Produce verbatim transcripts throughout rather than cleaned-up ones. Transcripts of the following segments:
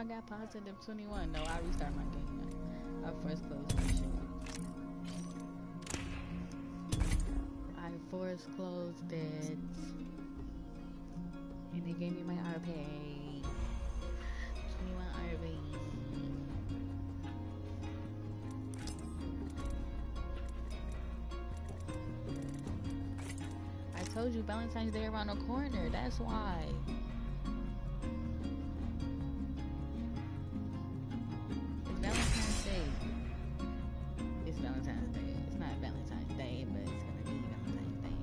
I got positive twenty-one. No, I restart my game now. I first closed my shit. I force closed it. And they gave me my R P. twenty-one R P. I told you Valentine's Day around the corner. That's why. It's Valentine's Day. It's Valentine's Day. It's not Valentine's Day, but it's gonna be Valentine's Day.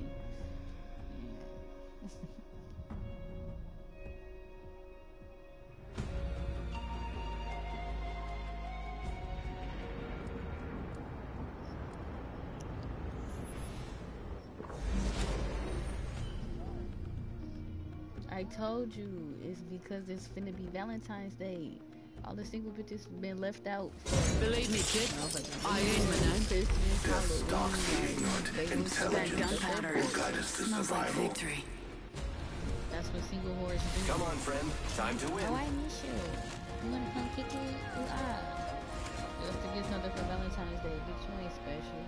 I told you, it's because it's finna be Valentine's Day. All the single bitches been left out. Believe me, kid, I ain't my name. Christmas, Death stalks the Halloween, ignorant, intelligent, will guide us to Smells like survival. victory. That's what single whores do. Come on, friend. Time to win. Oh, I miss you. You wanna come kick me? Ooh, ah. You have to get something for Valentine's Day. Bitch, you ain't special.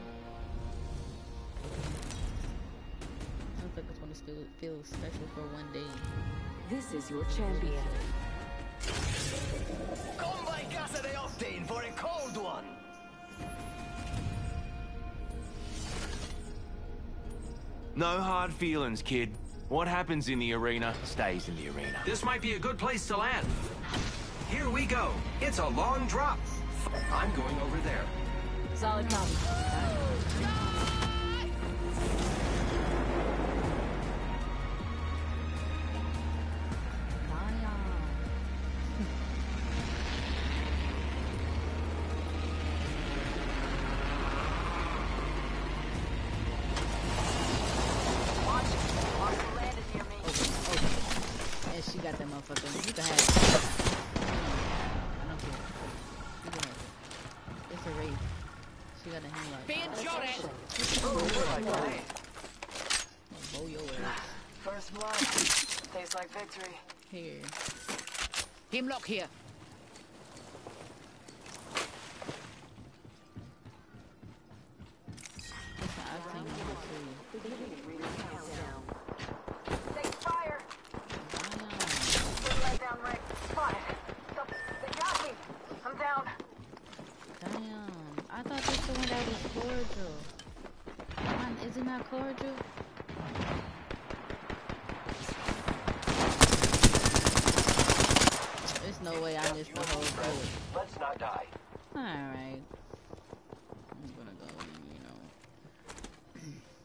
Motherfuckers wanna still feel special for one day. This is your champion. Come by Casa de Octane for a cold one. No hard feelings, kid. What happens in the arena stays in the arena. This might be a good place to land. Here we go. It's a long drop. I'm going over there. Solid copy. And she got that motherfucker. You can have it. I don't care. You can have it. It's a raid. She got a handlock. Being shot at. Blow your ass. First blood. Tastes like victory. Here. Hemlock here. It's an octane here too. Take fire. Damn. Right down, Rick. Fine. Stop. They got me. I'm down. Damn. I thought this the one that was cordial. Come on, is it not cordial? There's no way I missed the whole bullet. Let's not die. Alright. I'm gonna go, you know.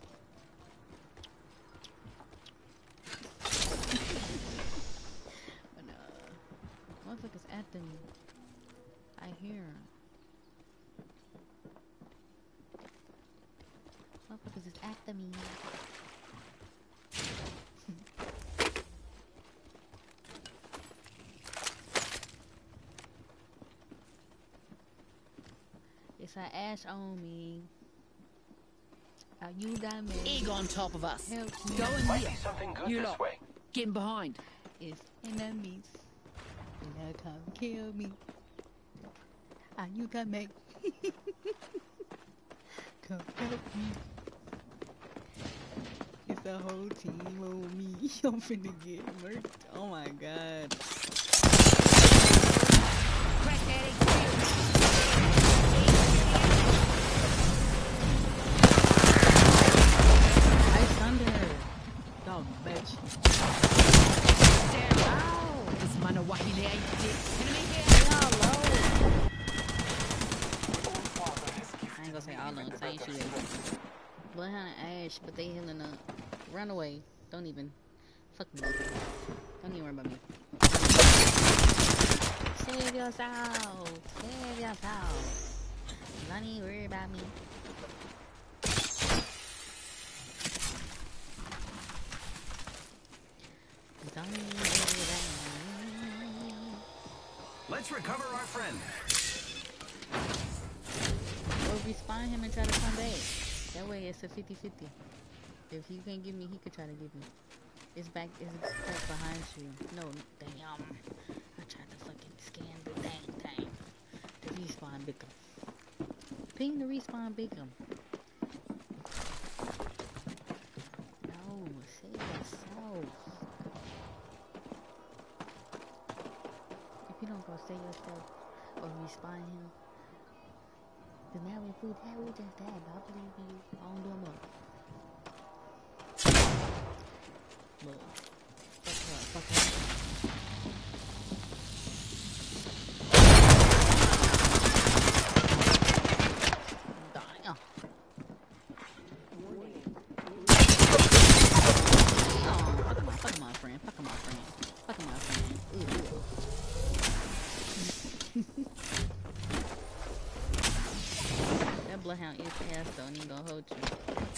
But, uh, motherfuckers after me. I hear 'em. Motherfuckers is after me. It's an ash on me. How you got me? Egg on top of us. Help me. Go in Might here. be something good You this lot. way. Get in behind. It's enemies. And they come kill me. How you got me? Come help me. It's a whole team on me. I'm finna get murked. Oh my god. Crack daddy. I stunned her. Dog bitch. Ow! This man of wacky there. Enemy here. Y'all low. I ain't gonna say all of them. Say she is. Bloodhound and Ash, but they healing up. Run away. Don't even. Fuck me. Don't even worry about me. Save yourself. Save yourself. Don't even worry about me. Don't even worry about me. Let's recover our friend. Or respawn him and try to come back. That way it's a fifty fifty. If he can't give me, he could try to give me. It's back, it's back behind you. No, damn. I tried to fucking scan Bickham. Ping the respawn Bickham. No, say yourself. If you don't go say yourself or respawn him, cause now if we die, we just died. But I believe you. I don't do him up. Look. Fuck her, fuck her. Bloodhound is fast though, and he gonna hold you.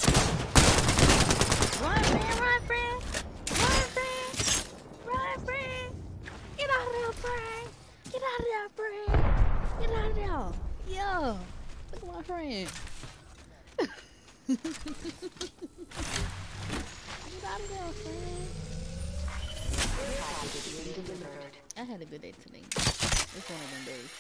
Run, friend, run, friend! Run, friend! Run, friend! Get out of there, friend! Get out of there, friend! Get out of there! Yo! Look at my friend! Get out of there, friend! I had a good day today. It's one of them days.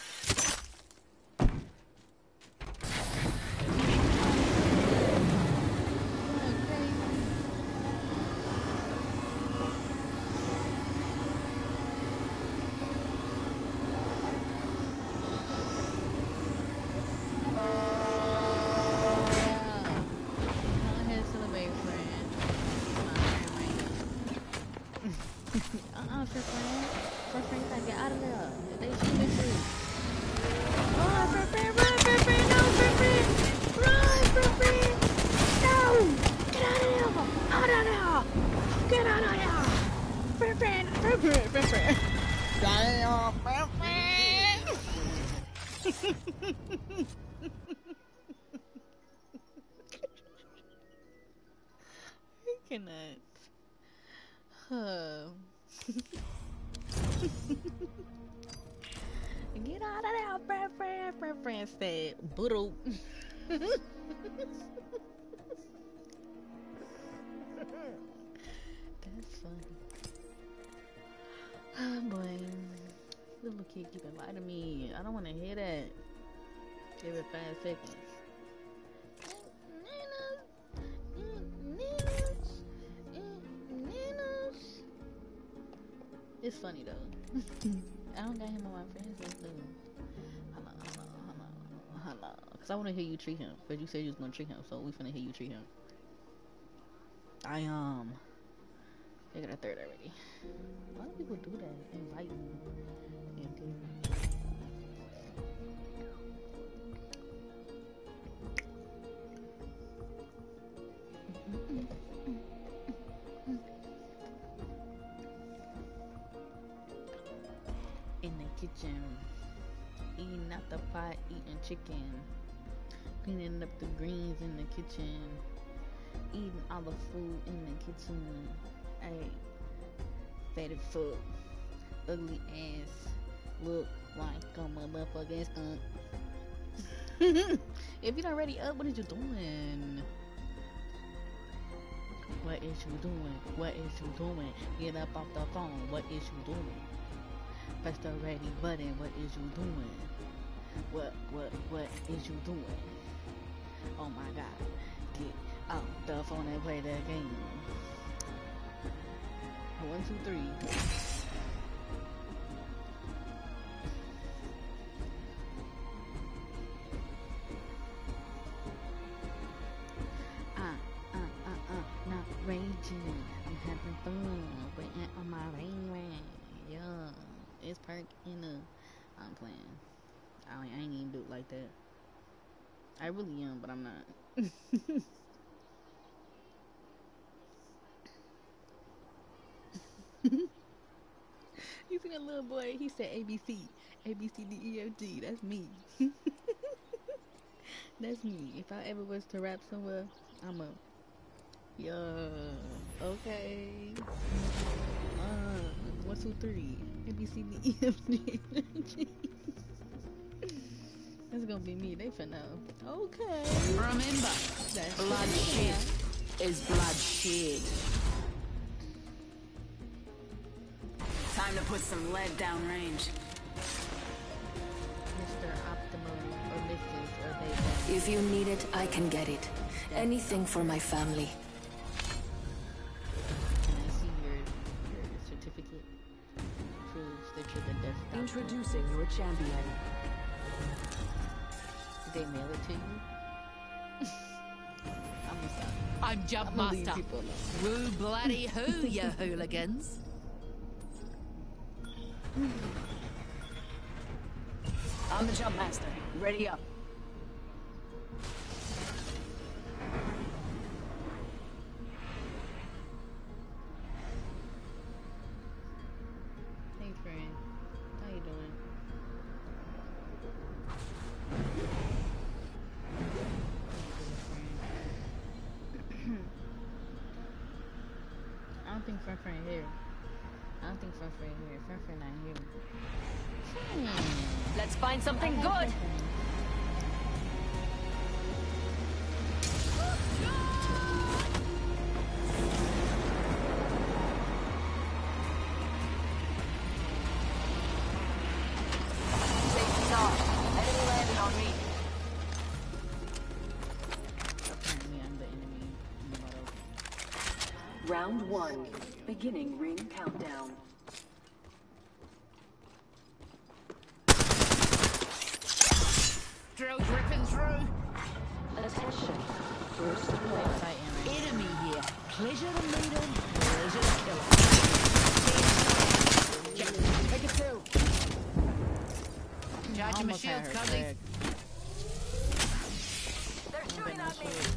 Get out of there, friend, friend, friend, friend, said, boodle. That's funny. Oh boy. Little kid keep inviting me. I don't want to hear that. Give it five seconds. It's funny though. I don't got him on my friends list though. Hello, hello, hello, hello. Cause I wanna hear you treat him. Cause you said you was gonna treat him, so we finna hear you treat him. I um they got a third already. Why do people do that? Invite me. And do in the kitchen, eating out the pot, eating chicken, cleaning up the greens in the kitchen, eating all the food in the kitchen. Hey, fatty fuck, ugly ass, look like a motherfucking skunk. If you not ready up, what is you doing? What is you doing? What is you doing? Get up off the phone. What is you doing? Press the ready button. What is you doing? What, what, what is you doing? Oh my god. Get off the phone and play the game. One, two, three. Uh, uh, uh, uh, not raging. I'm having fun. Waiting on my rain rain. Yeah. It's perk in the. I'm playing. I, I ain't even do it like that. I really am, but I'm not. You see that little boy? He said A B C. A B C D E F G. That's me. That's me. If I ever was to rap somewhere, I'm a. Yeah. Okay. Uh, one, two, three. A B C D E F G. That's gonna be me. They finna know. Okay. Remember, That's bloodshed is bloodshed. Time to put some lead down range. Mister Optimal. If you need it, I can get it. Anything for my family. Can I see your your certificate? Proves that you're the death doctor. Introducing your champion. Did they mail it to you? I'm gonna stop. I'm Jump I'm gonna leave Master. people alone. Woo bloody who, you hooligans. I'm the jump master. Ready up. Hey friend, how you doing? I don't think friend friend here. I don't think friend friend here. Friend friend not here. Hmm. Let's find something good. Safety's off. Enemy landed on me. Apparently I'm the enemy in the model. Round one. Beginning ring countdown. Drill dripping through. Attention. First Wait, blood. I am. Enemy here. Pleasure to meet him. Pleasure to kill him. Take it two. Charging my Almost had shields, her Cuzzy. cracked. They're But shooting no at me. shields.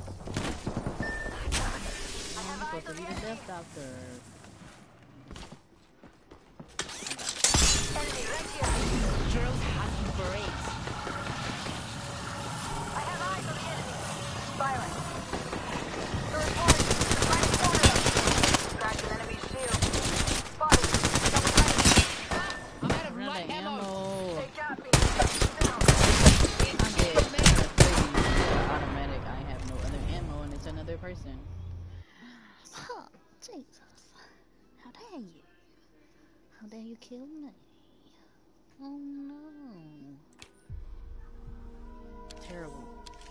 I have I'm eyes supposed to on be the the enemy. death doctor. Enemy right here. Drill's hunting for eggs. I have eyes on the enemy. Firing. Third party. Right corner. Cracked an enemy shield. Spotted. Double right. I'm out of Run light the ammo. ammo. They got me. Down. I'm dead. Automatic. I have no other ammo, and it's another person. Huh, Jesus. How dare you? How dare you kill me? Oh no. Terrible.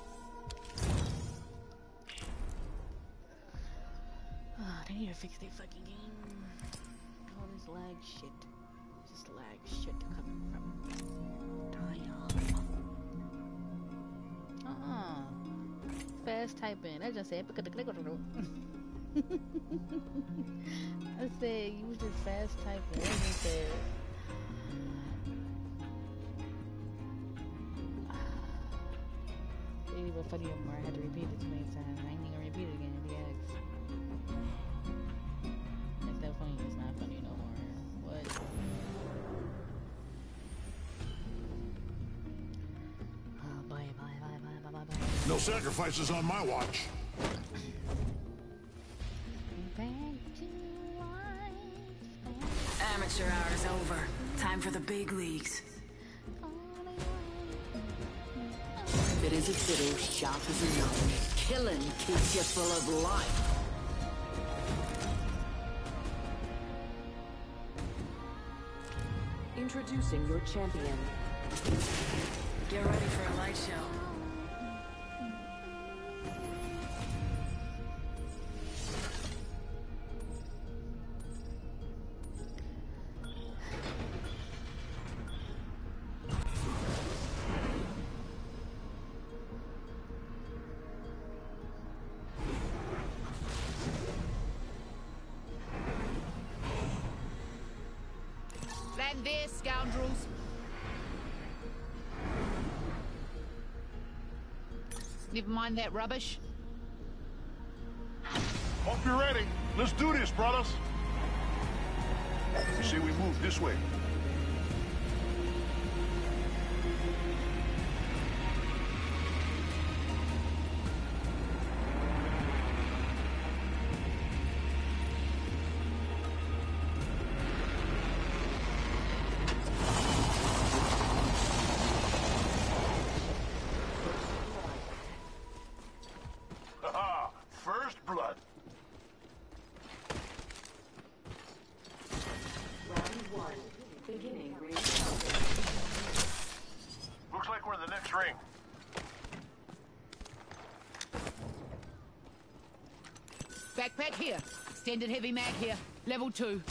Ah, they need to fix their fucking game. All this lag shit. Just lag shit coming from Taya. Uh-uh. Fast typing. I just said I said you was just fast typing. I just said it even funnier more. I had to repeat it too many times. I ain't even gonna repeat it again if he asks. It's that funny, it's not funny no more. What? Oh boy, bye, bye, bye, bye, bye, bye. No sacrifices on my watch. Back to life. Amateur hour's over. Time for the big leagues. Fit as a fiddle, sharp as a knife. Killing keeps you full of life. Introducing your champion. Get ready for a light show. Land there, scoundrels. Never mind that rubbish. Hope you're ready. Let's do this, brothers. Say we move this way. Haha, first blood. Round one. Beginning ring. Looks like we're in the next ring. Backpack here. Extended heavy mag here. Level two.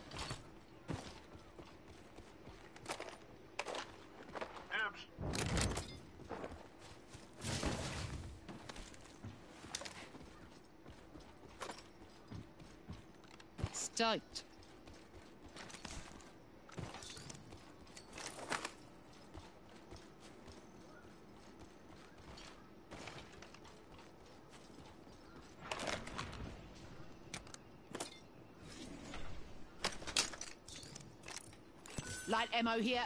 Dibs. Stoked. Light ammo here.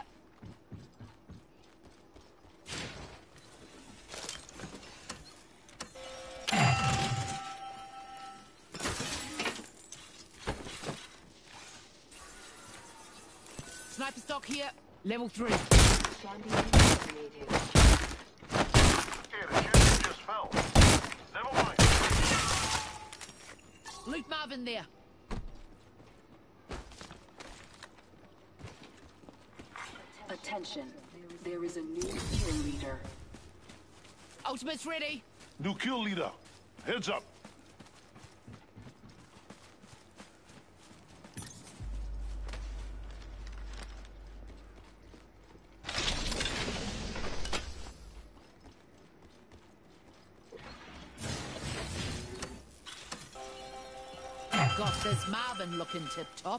Sniper stock here. Level three. Hey, the ship just fell. Never mind. Loot Marvin there. Attention. There is a new kill leader. Ultimate's ready. New kill leader. Heads up. Got this Marvin looking tip top.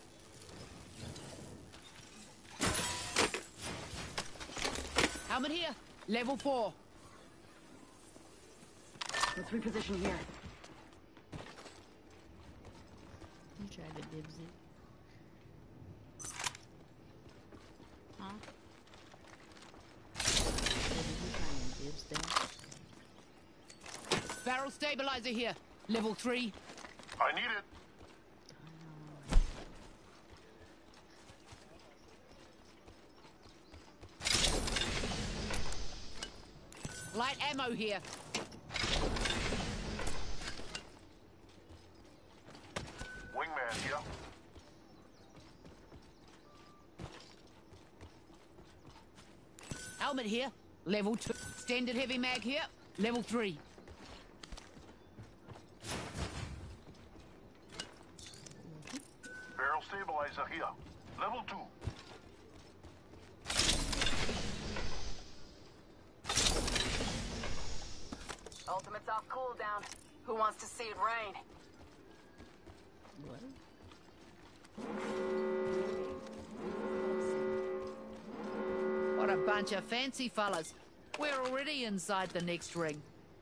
Helmet here. Level four. Let's reposition here. You tried to dibs it. Huh? You trying to dibs that? Barrel stabilizer here. Level three. I need it. Light ammo here. Wingman here. Helmet here. Level two. Extended heavy mag here. Level three. Barrel stabilizer here. Level two. Ultimate's off cooldown. Who wants to see it rain? What? What a bunch of fancy fellas. We're already inside the next ring.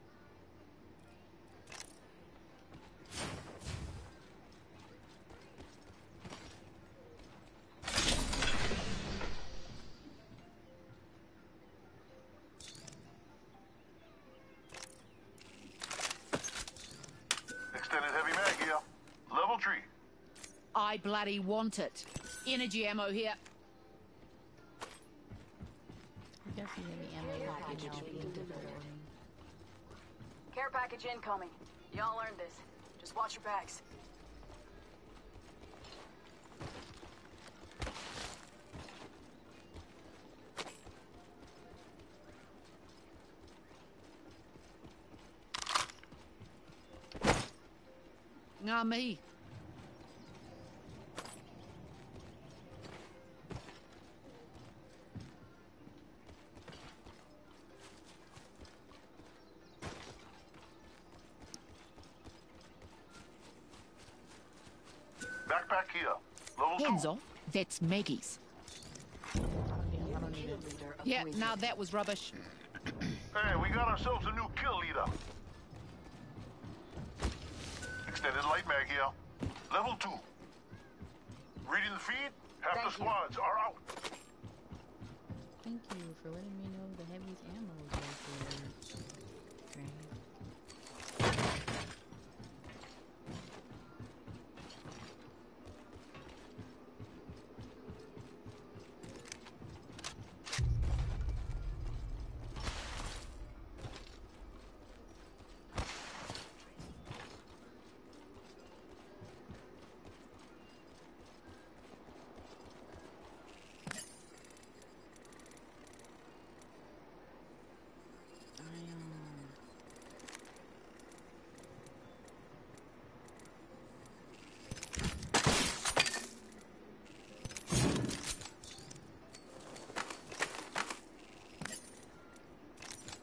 Extended heavy mag here. Level three. I bloody want it. Energy ammo here. I guess you heavy ammo package will be different. Care package incoming. Y'all earned this. Just watch your bags. Nah, me. Backpack here. Level Hands two. off. That's Maggie's. I don't need it. Yeah, now that was rubbish. Hey, we got ourselves a new kill leader. Extended light mag here. Level two. Reading the feed? Half Thank the you. squads are out. Thank you for letting me know the heavy's ammo is right there. Great.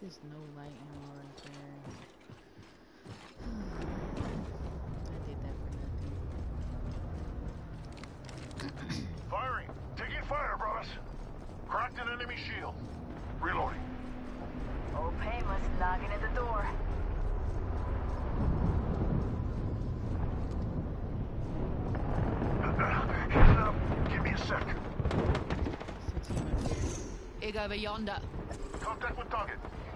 There's no light ammo right there. I did that for nothing. Firing. Taking fire, brothers. Cracked an enemy shield. Reloading. Old Painless knocking at the door. Heads up. Give me a sec. Ig over yonder. Contact with target.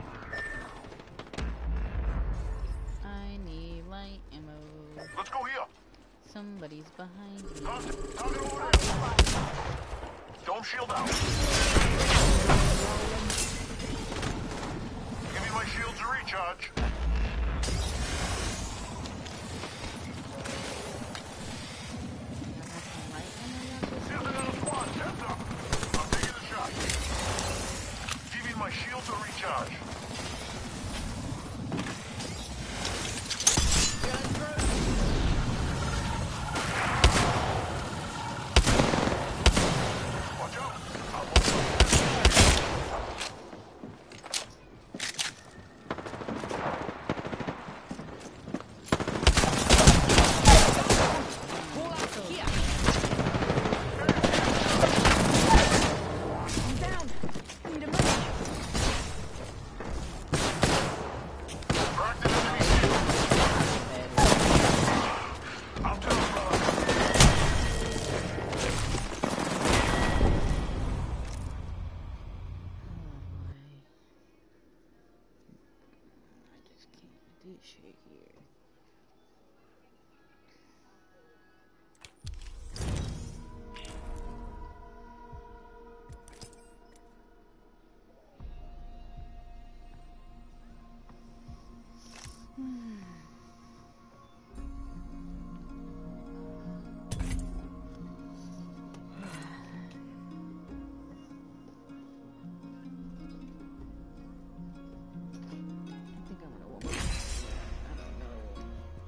I need light ammo. Let's go here. Somebody's behind me. Contact. Target over there. Dome shield out. Give me my shields to recharge. Here's another squad. Heads up. I'm taking the shot. Give me my shield to recharge. Watch out. I'll move. Cracked an enemy shield. I'll tell you, brother. I just can't do shit here. I think I'm gonna walk. I don't know.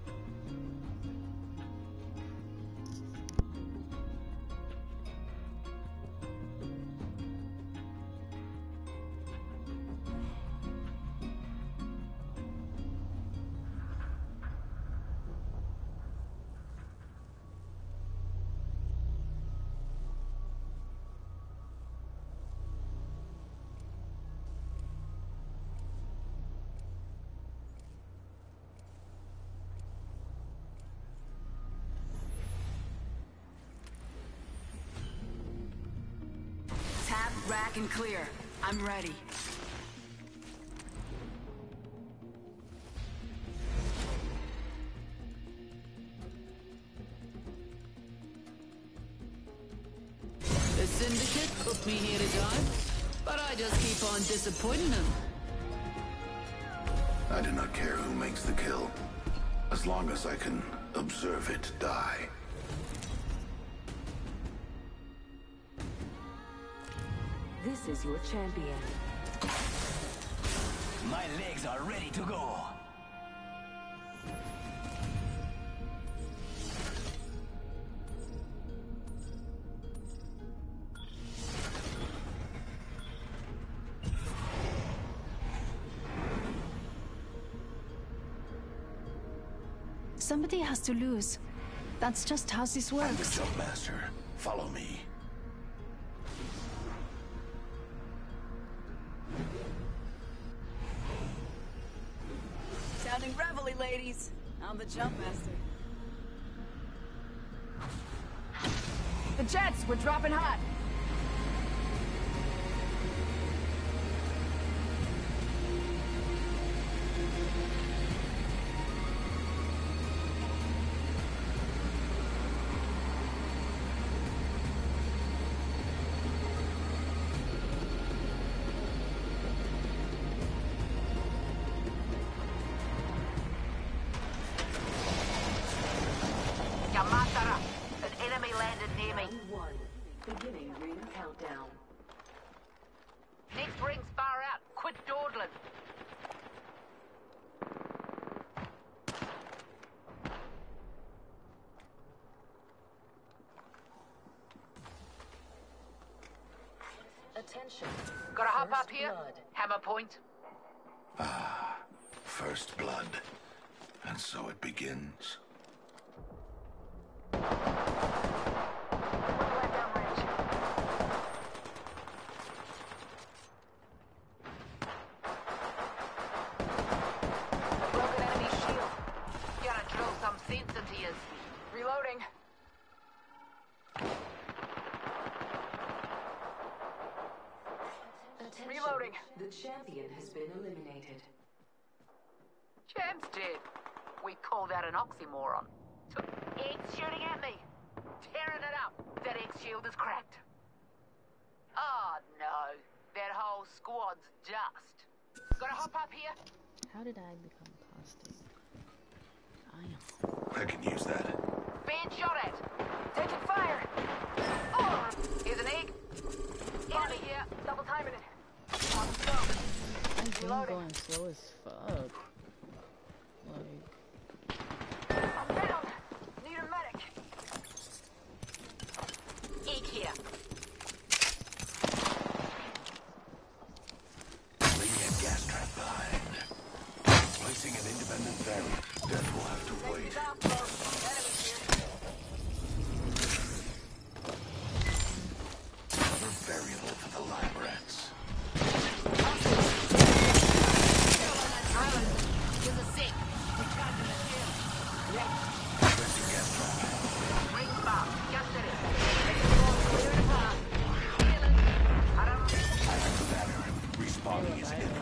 Tap, rack, and clear. I'm ready. The Syndicate put me here to die, but I just keep on disappointing them. I do not care who makes the kill, as long as I can observe it die. This is your champion. My legs are ready to go. Somebody has to lose. That's just how this I'm the works. jump master. Follow me. Sounding reveille, ladies. I'm the jump master. The jets, we're dropping hot. Yamatara, an enemy landed near me. One. Beginning ring countdown. Next ring's far out. Quit dawdling. Attention. Gotta hop First up here. blood. Hammer point. Ah, first blood. And so it begins. Broken enemy shield. Gotta drill some sense into you. Reloading. Reloading. The champion has been eliminated. Champ's dead. We call that an oxymoron. So, Egg's shooting at me. Tearing it up. That egg shield is cracked. Oh no. That whole squad's dust. Gotta hop up here. How did I become plastic? I am. I can use that. Being shot at. Taking fire. Oh! Here's an egg. Enemy here. Double timing it. On go. I'm going slow as fuck. Like. I'm down. Need a medic. Egg here. Leaving a gas trap behind. Placing an independent variant. Death will have to wait. Another variable for the lab rats. There's a sick. Placing gas trap. Ring bomb. Just at it. Respawning is imminent.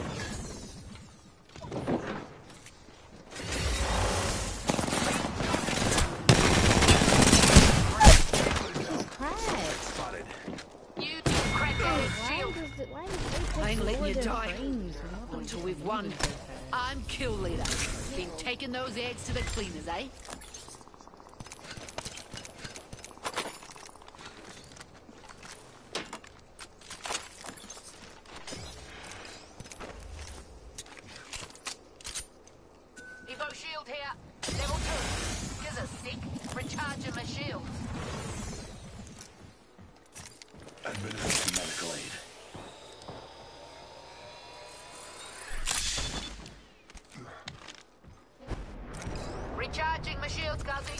Spotted. You crack that shield. Why does it I ain't letting you their die frames? until we've won. I'm kill leader. Been taking those eggs to the cleaners, eh? Evo shield here. Level two. Here's a sick. Recharging my shield. Administer medical aid. Recharging my shields, Guzzy.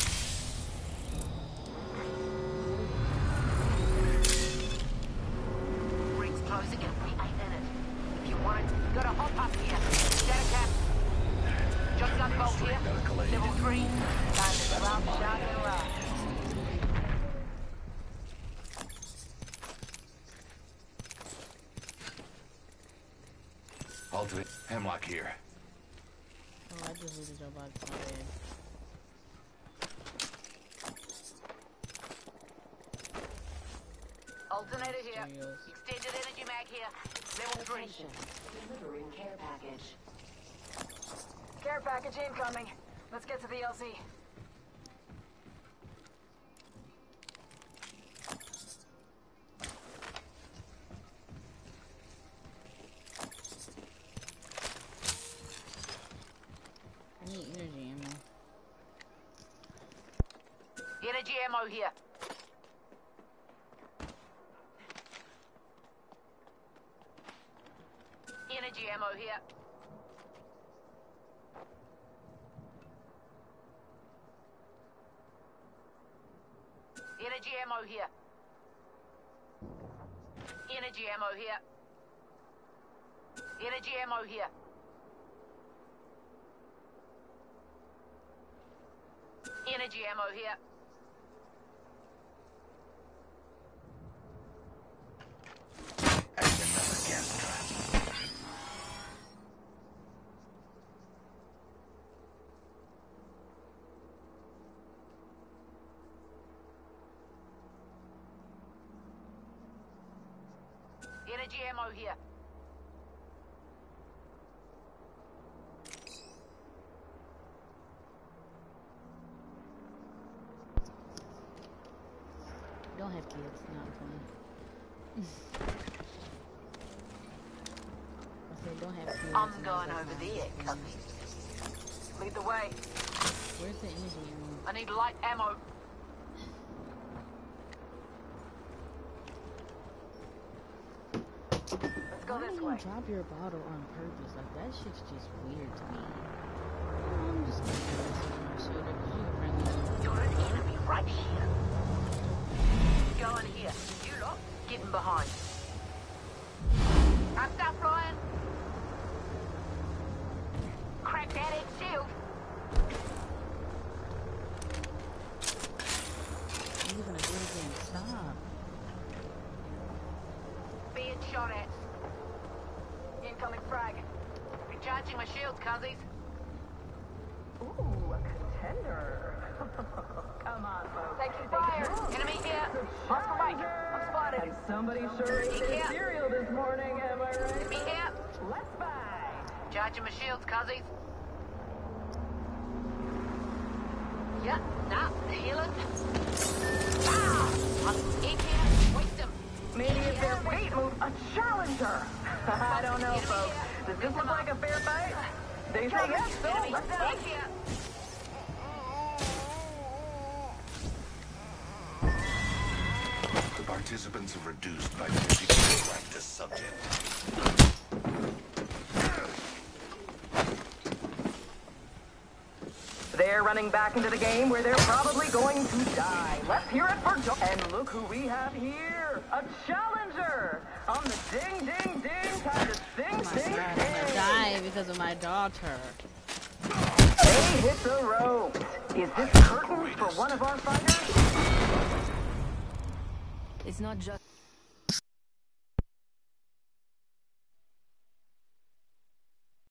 Rings closing and we ain't in it. If you want it, gotta hop up here. Data cap. Shotgun bolt here. Level three. Time to go out, shot and run. Ultimate Hemlock here. Oh, I just looted your box my bad. Alternator here. Extended energy mag here. Level three. Delivering care package. Care package incoming. Let's get to the L Z. I need energy ammo. Energy ammo here. Energy ammo here. Energy ammo here. Energy ammo here. Energy ammo here. Energy ammo here. And another gas trap. Energy ammo here. Don't have kids, not fun. I said don't have kids. I'm no, going that's over not there, fun. Cubby. Lead the way. Where's the energy ammo? I need light ammo. Let's go Why this do you way. drop your bottle on purpose? Like, that shit's just weird to me. I'm just gonna put this on my shoulder because you're friendly. You're an enemy right here. Go in here. You lot, get in behind. I'm stuff flying. Crack that egg shield. You're gonna do it again. Stop. Being shot at. Incoming frag. Recharging my shields, cuzzies. Ooh, a contender. Come on, folks. Taking fire. Enemy here. Hostile right. I'm spotted. And somebody sure ate their cereal this morning, am I right? Enemy here. Let's buy. Charging my shields, cuzzies. Yep, nah, healing. Ah! I'm in here. Waste them. Maybe if their weight moves, a challenger. I don't know, folks. Does this look like a fair fight? They say yes, so let's go. The participants have reduced by fifty percent practice subject. They're running back into the game where they're probably going to die. Let's hear it for Joe. And look who we have here. A challenger. On the ding, ding, ding. Time to sing, Oh my sing, God, I'm sing. gonna die because of my daughter. They hit the ropes. Is this curtains for one of our fighters? It's not just...